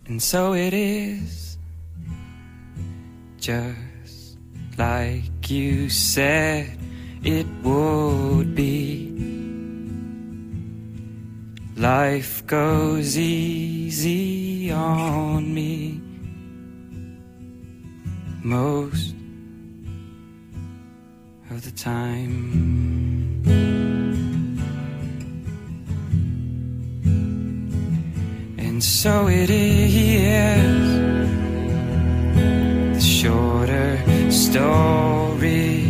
And so it is, just like you said it would be. Life goes easy on me most of the time. And so it is, the shorter story.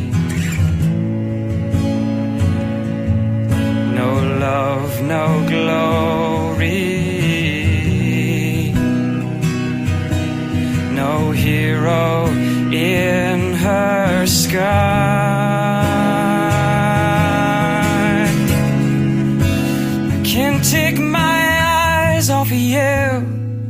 No love, no glory. No hero in her sky. I can't take my eyes off of you.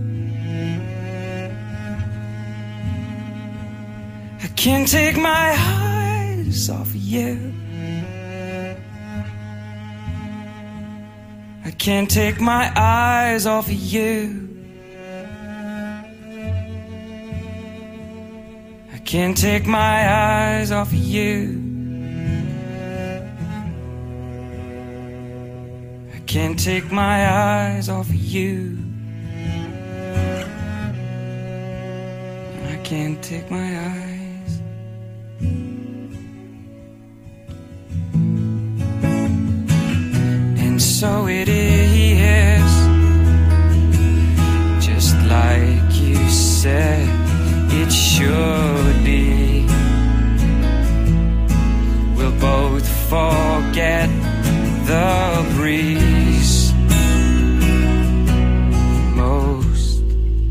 I can't take my eyes off of you. I can't take my eyes off of you. I can't take my eyes off of you. I can't take my eyes off of you. I can't take my eyes. And so it is, just like you said it should be. We'll both forget the breeze most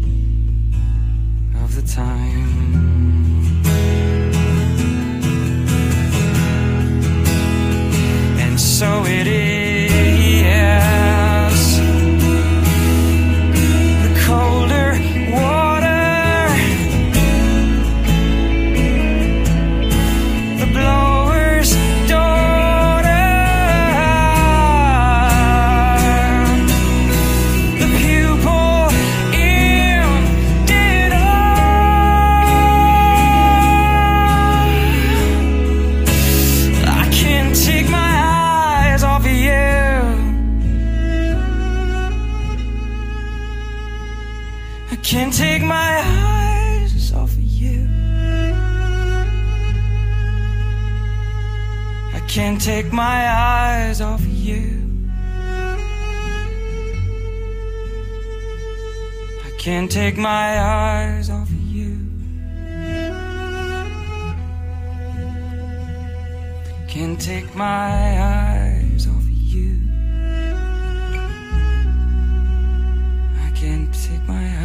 of the time. And so it is, the colder water, the blower's daughter, the pupil in ditto. I can't take my eyes off of you. I can't take my eyes off of you. I can't take my eyes off of you. I can't take my eyes off of you. Can't take my eyes off of you. I can't take my eyes.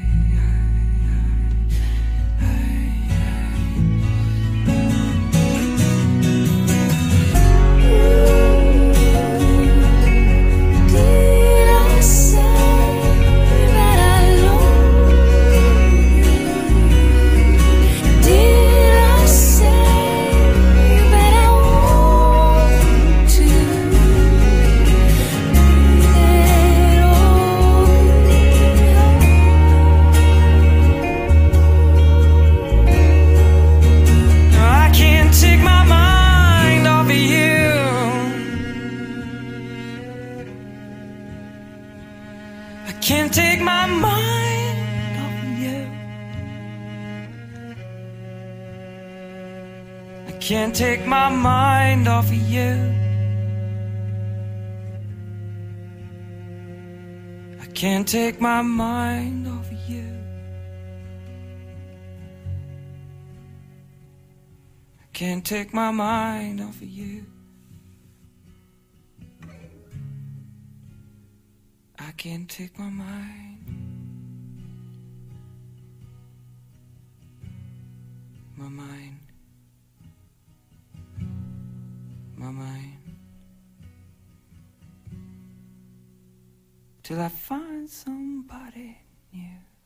Did I say that I love you? Did I say that I want to? That I can't take my mind off of you. I can't take my mind off of you. I can't take my mind off of you. I can't take my mind off of you. I can't take my mind off of you. I can't take my mind. My mind. My mind. Till I find somebody new.